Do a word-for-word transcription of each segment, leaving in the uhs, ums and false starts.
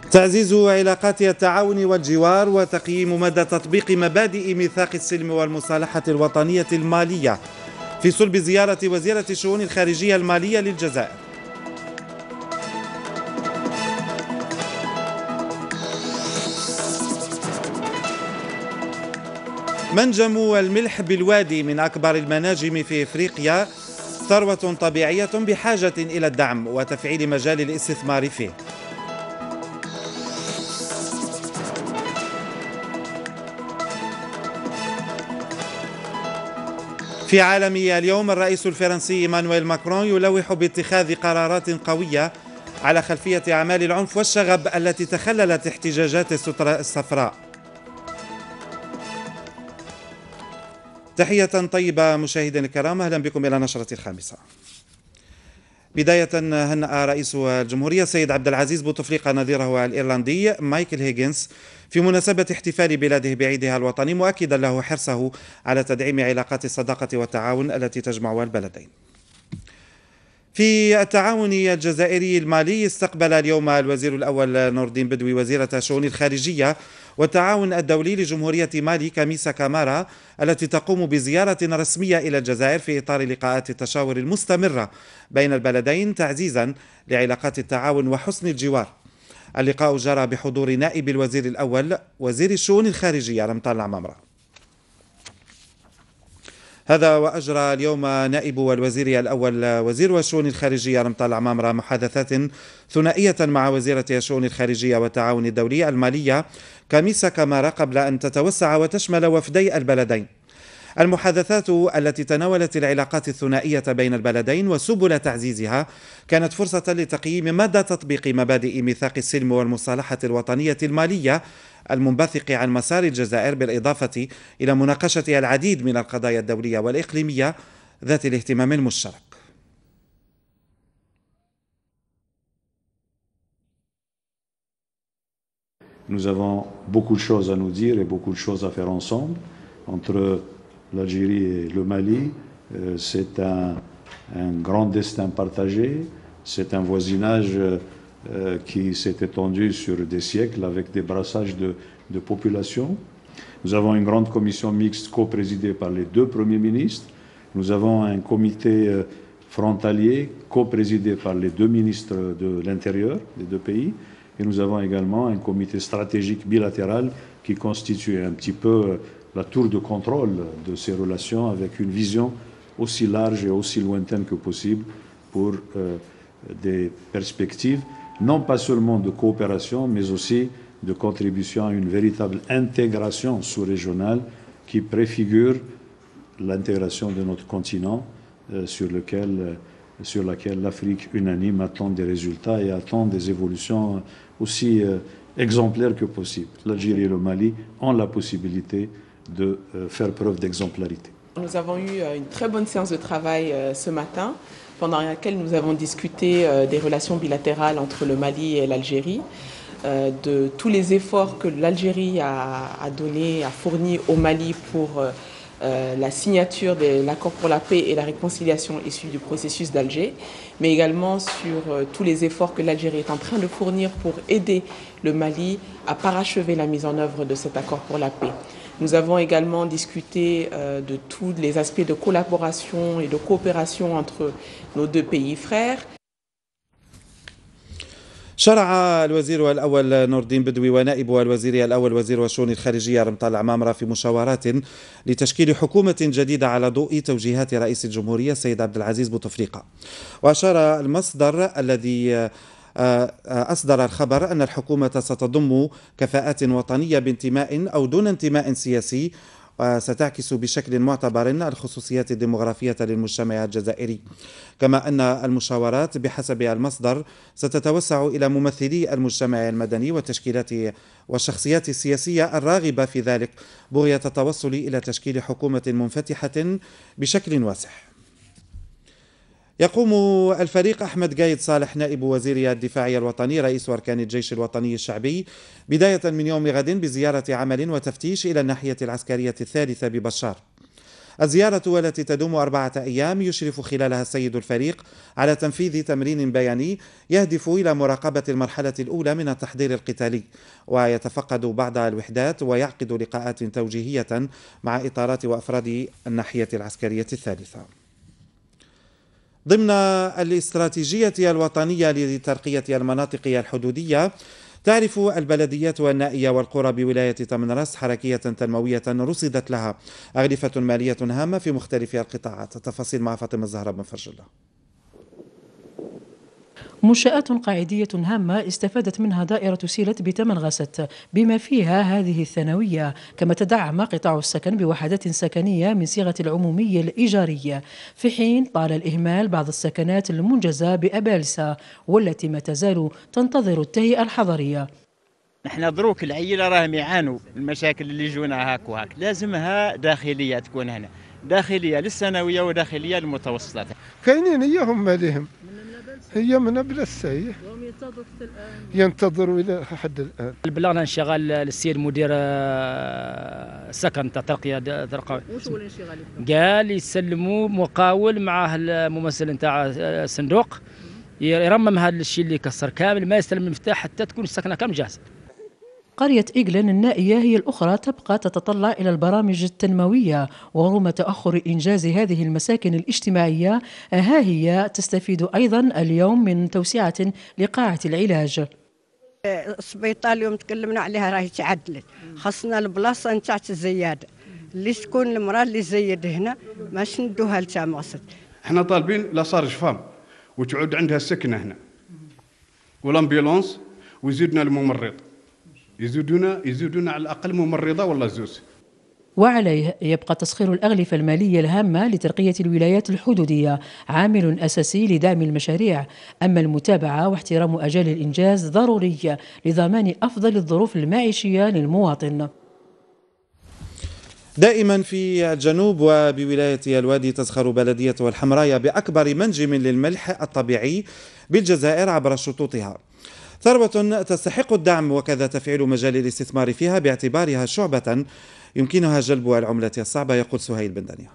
تعزيز علاقات التعاون والجوار وتقييم مدى تطبيق مبادئ ميثاق السلم والمصالحة الوطنية المالية في صلب زيارة وزيرة الشؤون الخارجية المالية للجزائر. منجم الملح بالوادي من أكبر المناجم في إفريقيا، ثروة طبيعية بحاجة إلى الدعم وتفعيل مجال الاستثمار فيه. في عالم اليوم، الرئيس الفرنسي إيمانويل ماكرون يلوح باتخاذ قرارات قوية على خلفية أعمال العنف والشغب التي تخللت احتجاجات السترة الصفراء. تحية طيبة مشاهدينا الكرام، أهلا بكم إلى نشرة الخامسة. بداية، هنأ رئيس الجمهورية السيد عبد العزيز بوتفليقة نظيره الإيرلندي مايكل هيغينز في مناسبة احتفال بلاده بعيدها الوطني، مؤكدا له حرصه على تدعيم علاقات الصداقة والتعاون التي تجمع البلدين. في التعاون الجزائري المالي، استقبل اليوم الوزير الأول نور الدين بدوي وزيرة الشؤون الخارجية والتعاون الدولي لجمهورية مالي كاميسا كامارا، التي تقوم بزيارة رسمية إلى الجزائر في إطار لقاءات التشاور المستمرة بين البلدين تعزيزا لعلاقات التعاون وحسن الجوار. اللقاء جرى بحضور نائب الوزير الأول وزير الشؤون الخارجية رمضان العمامرة. هذا وأجرى اليوم نائب الوزير الأول وزير الشؤون الخارجية رمضان العمامرة محادثات ثنائية مع وزيرة الشؤون الخارجية والتعاون الدولي المالية كاميسا كامارا قبل أن تتوسع وتشمل وفدي البلدين. المحادثات التي تناولت العلاقات الثنائية بين البلدين وسبل تعزيزها كانت فرصة لتقييم مدى تطبيق مبادئ ميثاق السلم والمصالحة الوطنية المالية المنبثق عن مسار الجزائر، بالإضافة إلى مناقشة العديد من القضايا الدولية والإقليمية ذات الاهتمام المشترك. Nous avons beaucoup de choses à nous dire et beaucoup de choses à faire ensemble. Entre l'Algérie et le Mali, euh, c'est un, un grand destin partagé, c'est un voisinage euh, qui s'est étendu sur des siècles avec des brassages de, de population. Nous avons une grande commission mixte co-présidée par les deux premiers ministres. Nous avons un comité euh, frontalier co-présidé par les deux ministres de l'Intérieur des deux pays. Et nous avons également un comité stratégique bilatéral qui constitue un petit peu la tour de contrôle de ces relations avec une vision aussi large et aussi lointaine que possible pour euh, des perspectives, non pas seulement de coopération, mais aussi de contribution à une véritable intégration sous-régionale qui préfigure l'intégration de notre continent euh, sur lequel, euh, sur laquelle l'Afrique unanime attend des résultats et attend des évolutions aussi euh, exemplaires que possible. L'Algérie et le Mali ont la possibilité de euh, faire preuve d'exemplarité. Nous avons eu une très bonne séance de travail euh, ce matin, pendant laquelle nous avons discuté euh, des relations bilatérales entre le Mali et l'Algérie, euh, de tous les efforts que l'Algérie a, a donné, a fourni au Mali pour euh, Euh, la signature de l'accord pour la paix et la réconciliation issue du processus d'Alger, mais également sur euh, tous les efforts que l'Algérie est en train de fournir pour aider le Mali à parachever la mise en œuvre de cet accord pour la paix. Nous avons également discuté euh, de tous les aspects de collaboration et de coopération entre nos deux pays frères. شرع الوزير الأول نور الدين بدوي ونائب الوزير الأول وزير الشؤون الخارجية رمضان العمامرة في مشاورات لتشكيل حكومة جديدة على ضوء توجيهات رئيس الجمهورية السيد عبد العزيز بوتفليقة. وأشار المصدر الذي أصدر الخبر أن الحكومة ستضم كفاءات وطنية بانتماء أو دون انتماء سياسي، وستعكس بشكل معتبر الخصوصيات الديمغرافية للمجتمع الجزائري. كما أن المشاورات بحسب المصدر ستتوسع إلى ممثلي المجتمع المدني والتشكيلات والشخصيات السياسية الراغبة في ذلك، بغية التوصل إلى تشكيل حكومة منفتحة بشكل واسع. يقوم الفريق أحمد قايد صالح نائب وزير الدفاع الوطني رئيس أركان الجيش الوطني الشعبي بداية من يوم غد بزيارة عمل وتفتيش إلى الناحية العسكرية الثالثة ببشار. الزيارة والتي تدوم أربعة أيام يشرف خلالها السيد الفريق على تنفيذ تمرين بياني يهدف إلى مراقبة المرحلة الأولى من التحضير القتالي، ويتفقد بعض الوحدات ويعقد لقاءات توجيهية مع إطارات وأفراد الناحية العسكرية الثالثة. ضمن الاستراتيجية الوطنية لترقية المناطق الحدودية، تعرف البلديات والنائية والقرى بولاية تمن راس حركية تنموية رصدت لها أغلفة مالية هامة في مختلف القطاعات. التفاصيل مع فاطمة الزهراء بن فرج الله. منشآت قاعدية هامة استفادت منها دائرة سيلت بتمن غاست بما فيها هذه الثانوية، كما تدعم قطاع السكن بوحدات سكنية من صيغة العمومية الإيجارية، في حين طال الإهمال بعض السكنات المنجزة بأبالسة والتي ما تزال تنتظر التهيئة الحضرية. نحن دروك العيلة راهم يعانوا المشاكل اللي يجونا هاك وهاك، لازمها داخلية تكون هنا، داخلية للثانوية وداخلية للمتوسطات. كاينين اياهم مالهم هي من أبلسة هي ينتظروا إلى حد الآن. بلغنا انشغال السيد مدير السكن تاع ترقية درقاوي. وش هو الانشغال؟ قال يسلموا مقاول معاه الممثل نتاع الصندوق يرمم هذا الشيء اللي كسر كامل، ما يستلم المفتاح حتى تكون السكنة كامل جاهزة. قرية إيغلن النائية هي الأخرى تبقى تتطلع إلى البرامج التنموية، ورغم تأخر إنجاز هذه المساكن الاجتماعية ها هي تستفيد أيضا اليوم من توسعة لقاعة العلاج. السبيطار اليوم تكلمنا عليها راهي تعدلت، خاصنا البلاصة نتاعت الزيادة اللي تكون المرأة اللي زيد هنا ماش ندوها لتا مقصد. احنا طالبين لا صار جفام وتعود عندها السكنة هنا والامبيلونس ويزيدنا الممرض، يزيدونا يزيدونا على الأقل ممرضة ولا زوز. وعليه يبقى تسخير الأغلفة المالية الهامة لترقية الولايات الحدودية عامل أساسي لدعم المشاريع، أما المتابعة واحترام أجال الإنجاز ضروري لضمان أفضل الظروف المعيشية للمواطن. دائما في الجنوب وبولاية الوادي تزخر بلدية الحمراية بأكبر منجم للملح الطبيعي بالجزائر عبر شطوطها، ثروة تستحق الدعم وكذا تفعيل مجال الاستثمار فيها باعتبارها شعبة يمكنها جلب العملة الصعبة، يقول سهيل بن دنيا.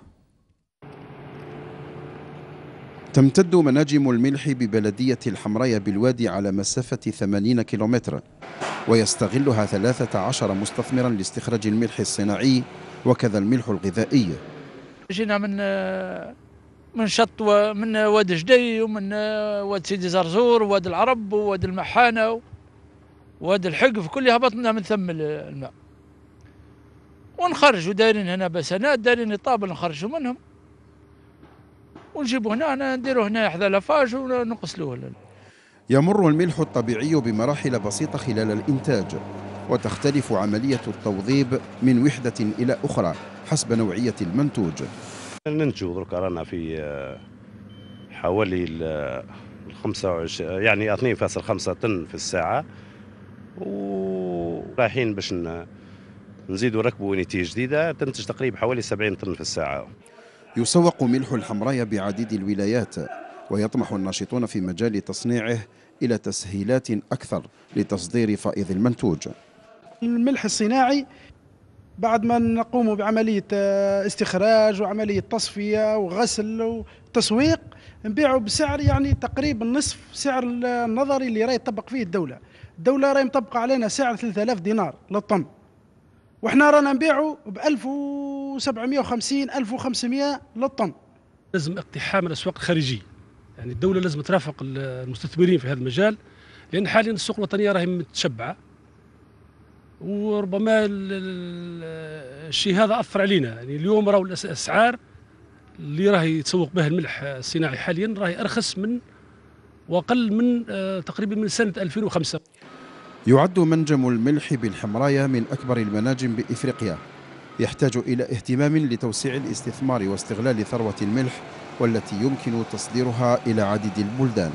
تمتد مناجم الملح ببلدية الحمراية بالوادي على مسافة ثمانين كيلومترا، ويستغلها ثلاثة عشر مستثمرا لاستخراج الملح الصناعي وكذا الملح الغذائي. جينا من من شط ومن وادي جدي ومن وادي سيدي زرزور ووادي العرب ووادي المحانة ووادي الحقف، كلها هبطنا من ثم الماء ونخرجوا دايرين هنا بسنات، دايرين طابل نخرجوا منهم ونجيبوا هنا نديروا هنا حذا لافاج ونقسلوه. يمر الملح الطبيعي بمراحل بسيطة خلال الإنتاج، وتختلف عملية التوظيف من وحدة إلى أخرى حسب نوعية المنتوج. ننتجوا درك رانا في حوالي الخمسة وعشرين يعني اثنين فاصلة خمسة طن في الساعة، ورايحين باش نزيدوا ركبوا نتيجة جديدة تنتج تقريبا حوالي سبعين طن في الساعة. يسوق ملح الحمراية بعديد الولايات، ويطمح الناشطون في مجال تصنيعه إلى تسهيلات أكثر لتصدير فائض المنتوج. الملح الصناعي بعد ما نقوم بعملية استخراج وعملية تصفية وغسل وتسويق نبيعه بسعر يعني تقريبا نصف سعر النظري اللي راهي تطبق فيه الدولة. الدولة راهي مطبقة علينا سعر ثلاثة آلاف دينار للطن، وإحنا رانا نبيعه ب ألف وسبعمائة وخمسين ألف وخمسمائة للطن. لازم اقتحام الأسواق الخارجية، يعني الدولة لازم ترافق المستثمرين في هذا المجال، لأن حاليا السوق الوطنية راهي متشبعة، وربما الشيء هذا أثر علينا. يعني اليوم راهو الأسعار اللي راهي يتسوق بها الملح الصناعي حاليا راهي أرخص من وأقل من تقريبا من سنة ألفين وخمسة. يعد منجم الملح بالحمراية من أكبر المناجم بإفريقيا، يحتاج إلى اهتمام لتوسيع الاستثمار واستغلال ثروة الملح والتي يمكن تصديرها إلى عديد البلدان.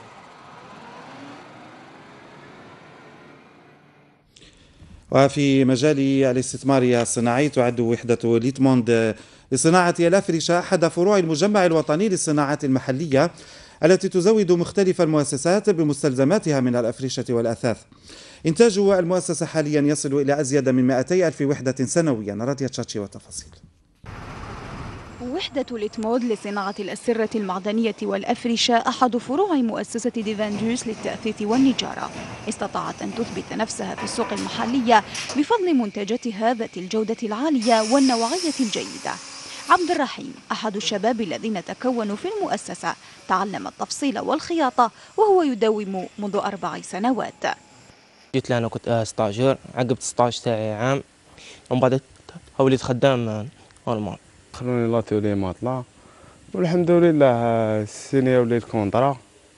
وفي مجال الاستثمار الصناعي تعد وحدة ليتموند لصناعة الأفرشة أحد فروع المجمع الوطني للصناعات المحلية التي تزود مختلف المؤسسات بمستلزماتها من الأفرشة والأثاث. إنتاج المؤسسة حاليا يصل إلى أزيد من مئتي ألف وحدة سنويا. راديا تشاتشي وتفاصيل. وحدة الإتمود لصناعة الأسرة المعدنية والأفرشة أحد فروع مؤسسة ديفاندوس للتأثيث والنجارة، استطاعت أن تثبت نفسها في السوق المحلية بفضل منتجاتها ذات الجودة العالية والنوعية الجيدة. عبد الرحيم أحد الشباب الذين تكونوا في المؤسسة، تعلم التفصيل والخياطة وهو يداوم منذ أربع سنوات. جيت لهنا كنت ستاجر، عقبت ستاج تاعي عام ومن بعد وليت خدام نورمال. خلوني لاتولي ماطلع والحمد لله السنة وليت كونطرا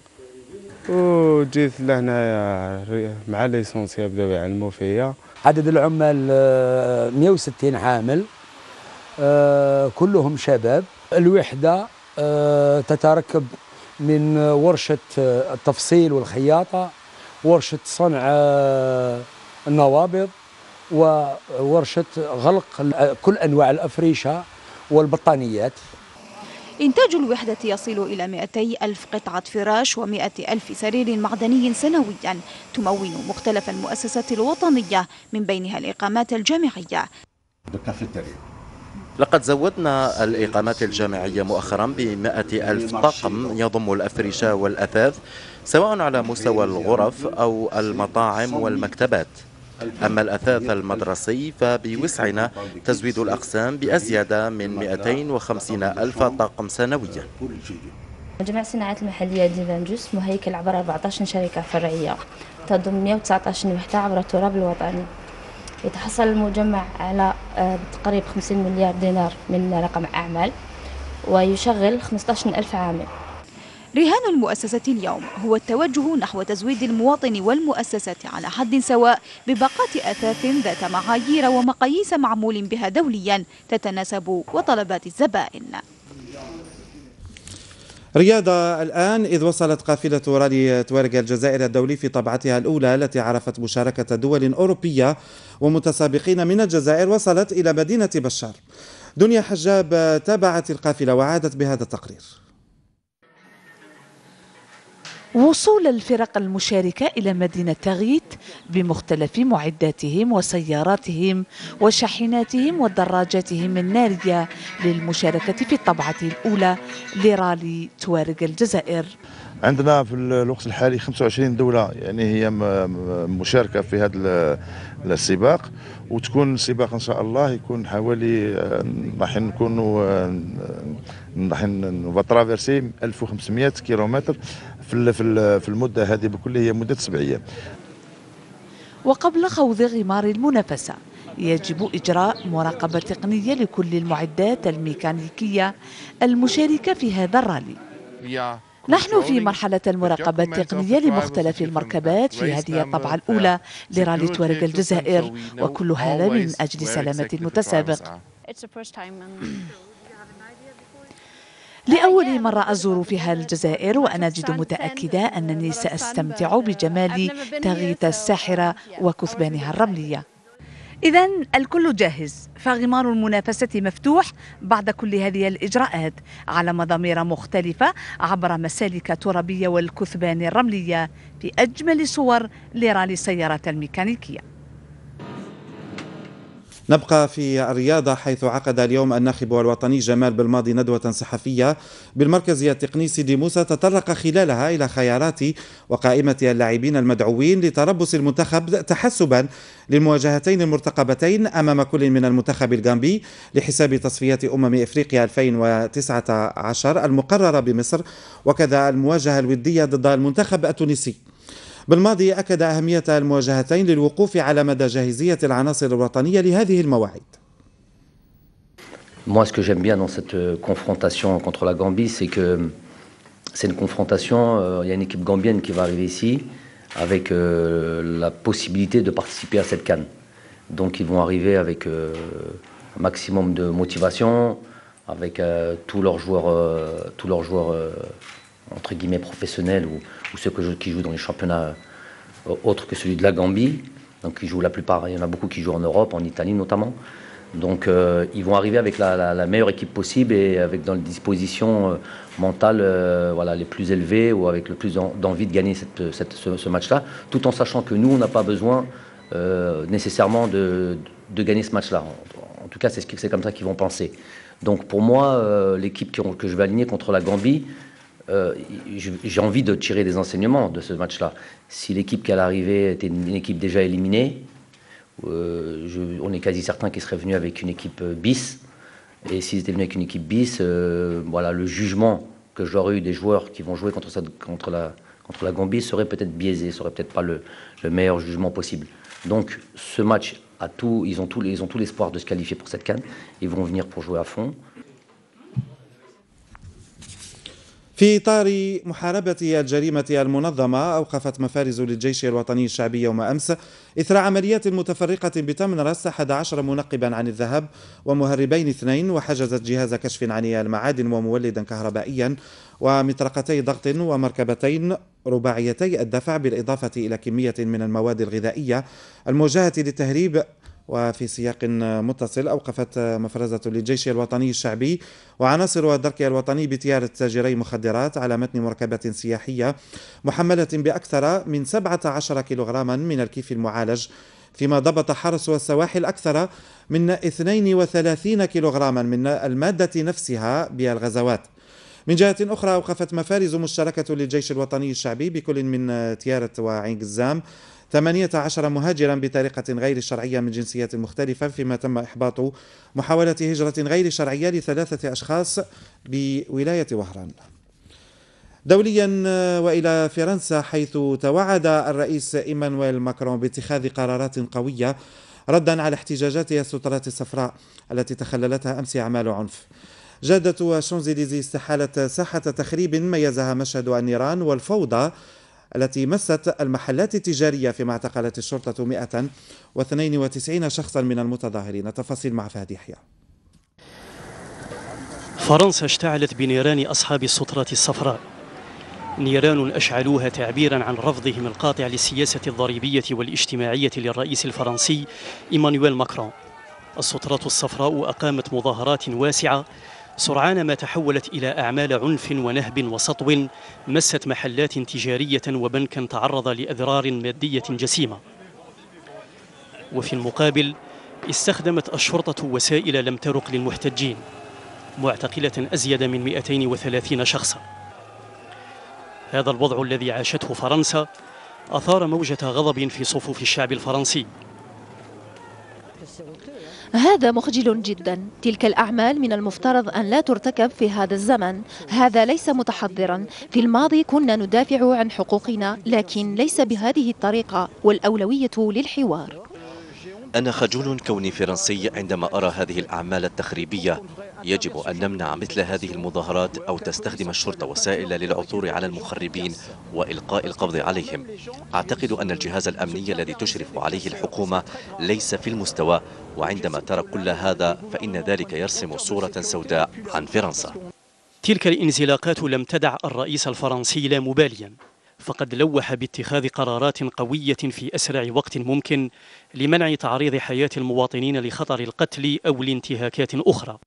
وجيت لهنايا مع ليسونسيا بداو يعلموا فيا. عدد العمال مئة وستين عامل كلهم شباب. الوحدة تتركب من ورشة التفصيل والخياطة، ورشة صنع النوابض، وورشة غلق كل أنواع الأفرشة والبطانيات. إنتاج الوحدة يصل إلى مئتي ألف قطعة فراش ومئة ألف سرير معدني سنويا، تمول مختلف المؤسسات الوطنية من بينها الإقامات الجامعية. لقد زودنا الإقامات الجامعية مؤخرا بمئة ألف طاقم يضم الأفرشة والأثاث سواء على مستوى الغرف أو المطاعم والمكتبات. أما الأثاث المدرسي فبوسعنا تزويد الأقسام بأزيد من مئتين وخمسين ألف طاقم سنويا. مجمع الصناعات المحلية ديفاندوس مهيكل عبر أربعة عشر شركة فرعية تضم مئة وتسعة عشر وحدة عبر التراب الوطني. يتحصل المجمع على تقريبا خمسين مليار دينار من رقم أعمال ويشغل خمسة عشر ألف عامل. رهان المؤسسة اليوم هو التوجه نحو تزويد المواطن والمؤسسة على حد سواء بباقات أثاث ذات معايير ومقاييس معمول بها دوليا تتناسب وطلبات الزبائن. رياضة الآن، إذ وصلت قافلة رالي توارق الجزائر الدولي في طبعتها الأولى التي عرفت مشاركة دول أوروبية ومتسابقين من الجزائر وصلت إلى مدينة بشار. دنيا حجاب تابعت القافلة وعادت بهذا التقرير. وصول الفرق المشاركة إلى مدينة تغيت بمختلف معداتهم وسياراتهم وشاحناتهم ودراجاتهم النارية للمشاركة في الطبعة الأولى لرالي توارق الجزائر. عندنا في الوقت الحالي خمسة وعشرين دولة يعني هي مشاركة في هذا السباق، وتكون السباق ان شاء الله يكون حوالي راح نكونوا راح نترافيرسي ألف وخمسمئة كيلومتر في في المدة هذه بكل، هي مدة سبع أيام. وقبل خوض غمار المنافسة يجب إجراء مراقبة تقنية لكل المعدات الميكانيكية المشاركة في هذا الرالي. نحن في مرحلة المراقبة التقنية لمختلف المركبات في هذه الطبعة الأولى لرالي توارق الجزائر، وكل هذا من أجل سلامة المتسابق. لأول مرة أزور فيها الجزائر وأنا جد متأكدة أنني سأستمتع بجمال تغيت الساحرة وكثبانها الرملية. إذن الكل جاهز، فغمار المنافسة مفتوح بعد كل هذه الإجراءات على مضامير مختلفة عبر مسالك ترابية والكثبان الرملية في أجمل صور لرالي السيارات الميكانيكية. نبقى في الرياضة، حيث عقد اليوم الناخب الوطني جمال بالماضي ندوة صحفية بالمركز التقني سيدي موسى تطرق خلالها إلى خيارات وقائمة اللاعبين المدعوين لتربص المنتخب تحسبا للمواجهتين المرتقبتين أمام كل من المنتخب الغامبي لحساب تصفيات أمم إفريقيا ألفين وتسعة عشر المقررة بمصر، وكذا المواجهة الودية ضد المنتخب التونسي. بالماضي أكد أهمية المواجهتين للوقوف على مدى جاهزية العناصر الوطنية لهذه المواعيد. Moi, ce que j'aime bien dans cette confrontation contre la Gambie, c'est que c'est une confrontation. Euh, il y a une équipe gambienne qui va arriver ici avec euh, la possibilité de participer à cette CAN. Donc, ils vont arriver avec euh, un maximum de motivation, avec euh, tous leurs joueurs, euh, tous leurs joueurs euh, entre guillemets professionnels ou, ou ceux que je, qui jouent dans les championnats euh, autres que celui de la Gambie. Donc, ils jouent la plupart. Il y en a beaucoup qui jouent en Europe, en Italie notamment. Donc euh, ils vont arriver avec la, la, la meilleure équipe possible et avec dans les dispositions euh, mentales euh, voilà, les plus élevées ou avec le plus d'envie de gagner cette, cette, ce, ce match-là, tout en sachant que nous, on n'a pas besoin euh, nécessairement de, de gagner ce match-là. En, en tout cas, c'est ce, c'est comme ça qu'ils vont penser. Donc pour moi, euh, l'équipe que je vais aligner contre la Gambie, euh, j'ai envie de tirer des enseignements de ce match-là. Si l'équipe qui allait arriver était une équipe déjà éliminée, euh, je, on est quasi certain qu'ils seraient venus avec une équipe bis. Et s'ils étaient venus avec une équipe bis, euh, voilà, le jugement que j'aurais eu des joueurs qui vont jouer contre, ça, contre, la, contre la Gambie serait peut-être biaisé, serait peut-être pas le, le meilleur jugement possible. Donc ce match, a tout, ils ont tout, ils ont tout l'espoir de se qualifier pour cette CAN. Ils vont venir pour jouer à fond. في إطار محاربة الجريمة المنظمة، أوقفت مفارز للجيش الوطني الشعبي يوم أمس إثر عمليات متفرقة بتمنرس أحد عشر منقبا عن الذهب ومهربين اثنين، وحجزت جهاز كشف عن المعادن ومولدا كهربائيا ومطرقتي ضغط ومركبتين رباعيتي الدفع، بالإضافة إلى كمية من المواد الغذائية الموجهة للتهريب. وفي سياق متصل، أوقفت مفرزة للجيش الوطني الشعبي وعناصر الدرك الوطني بتيار تاجري مخدرات على متن مركبة سياحية محملة بأكثر من سبعة عشر كيلوغراما من الكيف المعالج، فيما ضبط حرس السواحل أكثر من اثنين وثلاثين كيلوغراما من المادة نفسها بالغزوات. من جهة أخرى، أوقفت مفارز مشتركة للجيش الوطني الشعبي بكل من تيارة وعين قزام ثمانية عشر مهاجرا بطريقة غير شرعية من جنسيات مختلفة، فيما تم إحباط محاولة هجرة غير شرعية لثلاثة أشخاص بولاية وهران. دوليا وإلى فرنسا، حيث توعد الرئيس إيمانويل ماكرون باتخاذ قرارات قوية ردا على احتجاجات السترات الصفراء التي تخللتها أمس أعمال عنف. جادة شانزليزيه استحالت ساحة تخريب ميزها مشهد النيران والفوضى التي مست المحلات التجارية، فيما اعتقلت الشرطة مئة واثنين وتسعين شخصا من المتظاهرين. تفاصيل مع فهد يحيى. فرنسا اشتعلت بنيران أصحاب السترات الصفراء، نيران أشعلوها تعبيرا عن رفضهم القاطع للسياسة الضريبية والاجتماعية للرئيس الفرنسي إيمانويل ماكرون. السترات الصفراء أقامت مظاهرات واسعة سرعان ما تحولت إلى أعمال عنف ونهب وسطو مست محلات تجارية وبنكا تعرض لأضرار مادية جسيمة. وفي المقابل استخدمت الشرطة وسائل لم ترق للمحتجين، معتقلة أزيد من مئتين وثلاثين شخصا. هذا الوضع الذي عاشته فرنسا أثار موجة غضب في صفوف الشعب الفرنسي. هذا مخجل جدا، تلك الأعمال من المفترض أن لا ترتكب في هذا الزمن، هذا ليس متحضرا. في الماضي كنا ندافع عن حقوقنا، لكن ليس بهذه الطريقة، والأولوية للحوار. أنا خجول كوني فرنسي عندما أرى هذه الأعمال التخريبية. يجب أن نمنع مثل هذه المظاهرات أو تستخدم الشرطة وسائل للعثور على المخربين وإلقاء القبض عليهم. أعتقد أن الجهاز الأمني الذي تشرف عليه الحكومة ليس في المستوى، وعندما ترى كل هذا فإن ذلك يرسم صورة سوداء عن فرنسا. تلك الانزلاقات لم تدع الرئيس الفرنسي لا مباليا، فقد لوح باتخاذ قرارات قوية في أسرع وقت ممكن لمنع تعريض حياة المواطنين لخطر القتل أو لانتهاكات أخرى.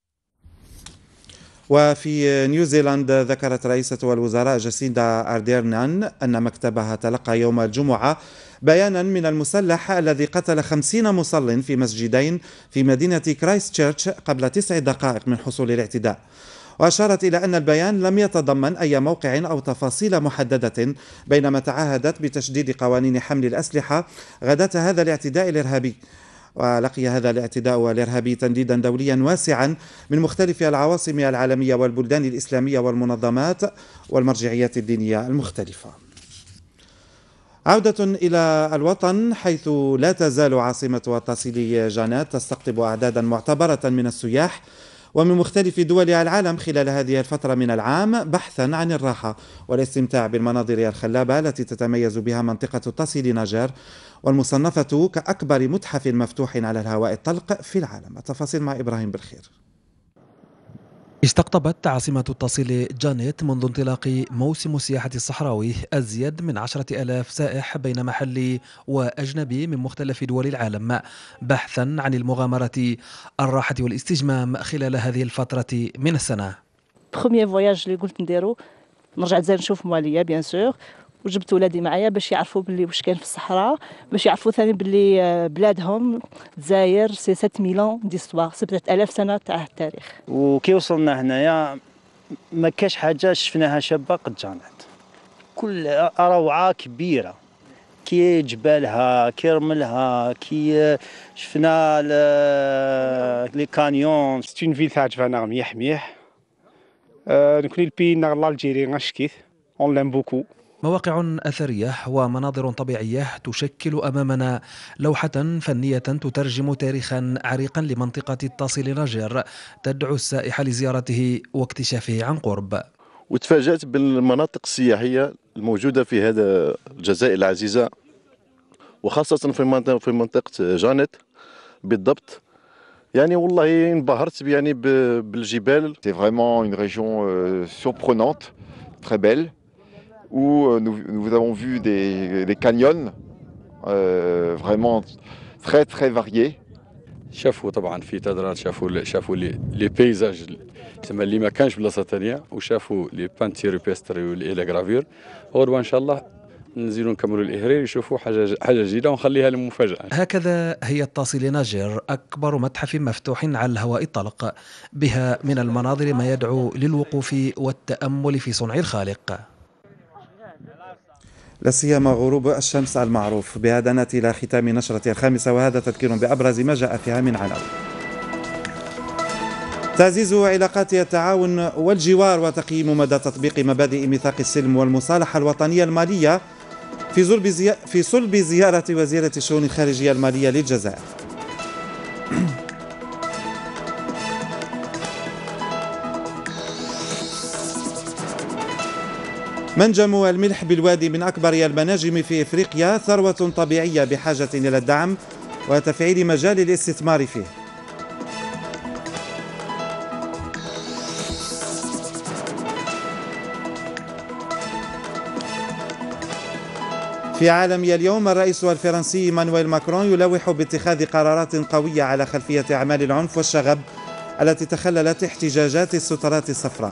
وفي نيوزيلندا، ذكرت رئيسة الوزراء جاسيندا أرديرنان أن مكتبها تلقى يوم الجمعة بيانا من المسلح الذي قتل خمسين مصل في مسجدين في مدينة كرايست تشيرش قبل تسع دقائق من حصول الاعتداء. وأشارت إلى أن البيان لم يتضمن أي موقع أو تفاصيل محددة، بينما تعهدت بتشديد قوانين حمل الأسلحة غداة هذا الاعتداء الإرهابي. ولقي هذا الاعتداء الإرهابي تنديدا دوليا واسعا من مختلف العواصم العالمية والبلدان الإسلامية والمنظمات والمرجعيات الدينية المختلفة. عودة إلى الوطن، حيث لا تزال عاصمة التصيل جانات تستقطب أعدادا معتبرة من السياح ومن مختلف دول العالم خلال هذه الفترة من العام، بحثا عن الراحة والاستمتاع بالمناظر الخلابة التي تتميز بها منطقة التصيل ناجار، والمصنفة كأكبر متحف مفتوح على الهواء الطلق في العالم. التفاصيل مع إبراهيم بالخير. استقطبت عاصمة التصيل جانيت منذ انطلاق موسم السياحة الصحراوي أزيد من عشرة ألاف سائح بين محلي وأجنبي من مختلف دول العالم، بحثا عن المغامرة، الراحة والاستجمام خلال هذه الفترة من السنة. بروميير فواياج اللي قلت نديرو نرجع تزايد نشوف مواليا بيان سور، وجبت ولادي معايا باش يعرفوا باللي واش كاين في الصحراء، باش يعرفوا ثاني باللي بلادهم الجزائر سي سبعة مليون ديستوار، سبعة آلاف سنه تاع التاريخ. وكي وصلنا هنايا ما كاش حاجه شفناها شابه قد جانت، كل روعه كبيره، كي جبالها كي رملها كي شفنا لي كانيون. سي اون فيل تعجبنا مليح مليح. نكون البي نغ الجيري غنشكيث اون لام بوكو. مواقع أثرية ومناظر طبيعية تشكل أمامنا لوحة فنية تترجم تاريخا عريقا لمنطقة الطاسي ناجر، تدعو السائح لزيارته واكتشافه عن قرب. وتفاجأت بالمناطق السياحية الموجودة في هذا الجزائر العزيزة، وخاصة في منطقة في منطقة جانيت بالضبط. يعني والله انبهرت يعني بالجبال. C'est vraiment une région surprenante, très belle, où nous, nous avons vu des, des canyons euh, vraiment très très variés. شافوا طبعا في تدران، شافوا شافوا لي لي بيزاج تسمى اللي ما كانش بلاصه ثانيه، وشافوا لي بانتي ريبيستري والإيلا غرافير. غدوه ان شاء الله نزيدوا نكملوا الإهرير يشوفوا حاجه حاجه جديده ونخليها للمفاجاه. هكذا هي الطاسي ناجر، أكبر متحف مفتوح على الهواء الطلق، بها من المناظر ما يدعو للوقوف والتأمل في صنع الخالق، لا سيما غروب الشمس المعروف. بهذا نأتي إلى ختام نشرة الخامسة، وهذا تذكير بأبرز ما جاء فيها من عناوين. تعزيز علاقات التعاون والجوار وتقييم مدى تطبيق مبادئ ميثاق السلم والمصالحة الوطنية المالية في صلب زي... في صلب زيارة وزيرة الشؤون الخارجية المالية للجزائر. منجم الملح بالوادي من أكبر المناجم في إفريقيا، ثروة طبيعية بحاجة إلى الدعم وتفعيل مجال الاستثمار فيه. في عالمي اليوم، الرئيس الفرنسي إيمانويل ماكرون يلوح باتخاذ قرارات قوية على خلفية أعمال العنف والشغب التي تخللت احتجاجات السترات الصفراء.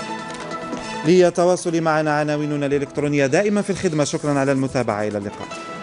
للتواصل معنا عناويننا الإلكترونية دائما في الخدمة. شكرا على المتابعة، إلى اللقاء.